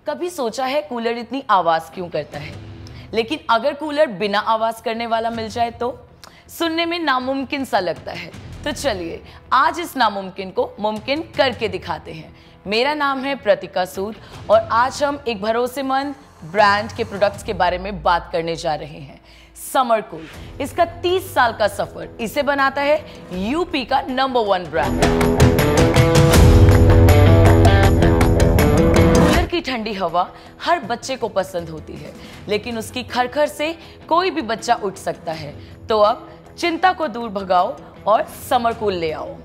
कभी सोचा है कूलर इतनी आवाज क्यों करता है? लेकिन अगर कूलर बिना आवाज करने वाला मिल जाए तो सुनने में नामुमकिन सा लगता है। तो चलिए आज इस नामुमकिन को मुमकिन करके दिखाते हैं। मेरा नाम है प्रतिका सूद और आज हम एक भरोसेमंद ब्रांड के प्रोडक्ट्स के बारे में बात करने जा रहे हैं। समरकूल, इसका 30 साल का सफर इसे बनाता है यूपी का नंबर 1 ब्रांड। कूलर की ठंडी हवा हर बच्चे को पसंद होती है, लेकिन उसकी खरखर से कोई भी बच्चा उठ सकता है। तो अब चिंता को दूर भगाओ और समरकूल ले आओ।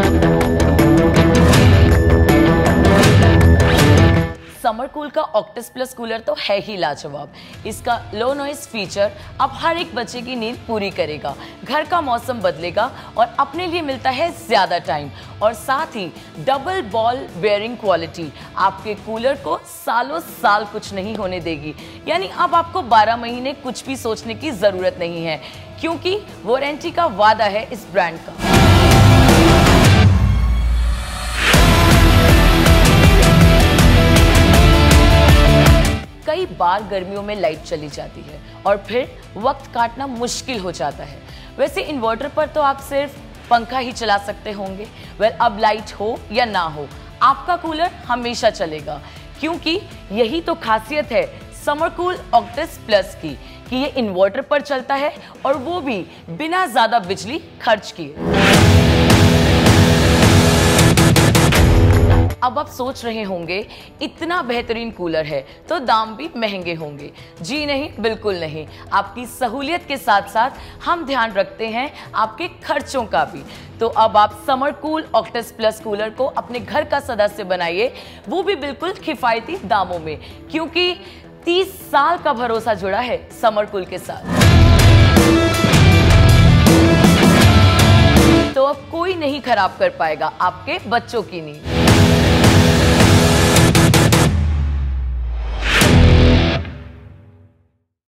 समरकूल का ऑक्टस प्लस कूलर तो है ही लाजवाब। इसका लो नॉइस फीचर अब हर एक बच्चे की नींद पूरी करेगा, घर का मौसम बदलेगा और अपने लिए मिलता है ज्यादा टाइम। और साथ ही डबल बॉल बेयरिंग क्वालिटी आपके कूलर को सालों साल कुछ नहीं होने देगी। यानी अब आपको 12 महीने कुछ भी सोचने की जरूरत नहीं है, क्योंकि वारंटी का वादा है इस ब्रांड का। कई बार गर्मियों में लाइट चली जाती है और फिर वक्त काटना मुश्किल हो जाता है। वैसे इन्वर्टर पर तो आप सिर्फ पंखा ही चला सकते होंगे। अब लाइट हो या ना हो, आपका कूलर हमेशा चलेगा, क्योंकि यही तो खासियत है समरकूल ऑक्टस प्लस की कि ये इन्वर्टर पर चलता है और वो भी बिना ज्यादा बिजली खर्च किए। अब आप सोच रहे होंगे इतना बेहतरीन कूलर है तो दाम भी महंगे होंगे। जी नहीं, बिल्कुल नहीं। आपकी सहूलियत के साथ साथ हम ध्यान रखते हैं आपके खर्चों का भी। तो अब आप समरकूल ऑक्टस प्लस कूलर को अपने घर का सदस्य बनाइए, वो भी बिल्कुल किफायती दामों में, क्योंकि 30 साल का भरोसा जुड़ा है समरकूल के साथ। तो अब कोई नहीं खराब कर पाएगा आपके बच्चों की नींद।